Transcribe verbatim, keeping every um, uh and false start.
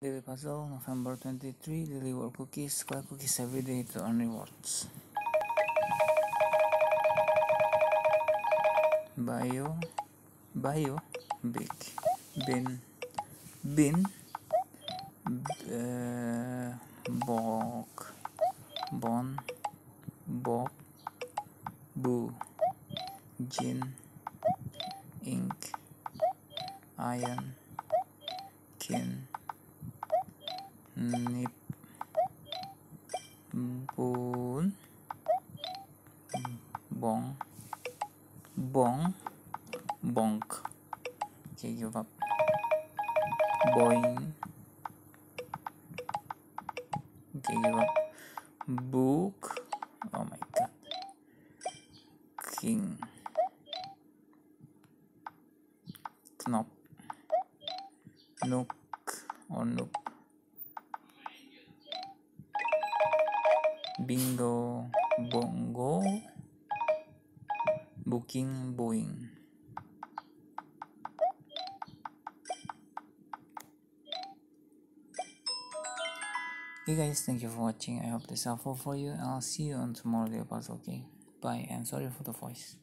Daily Puzzle, November twenty-third, Daily World Cookies, collect cookies every day to earn rewards. Bio, bio, big, bin, bin, uh, bog, bon, bob, boo, gin, ink, iron, kin, nip, bone, bong, bong, bonk. Okay, give up. Boing. Okay, give up. Book. Oh my god. King. Knop. Nook or nook. Bingo. Bongo. Booking. Boeing. Hey guys, thank you for watching. I hope this is helpful for you, and I'll see you on tomorrow day puzzle. Okay, bye, and sorry for the voice.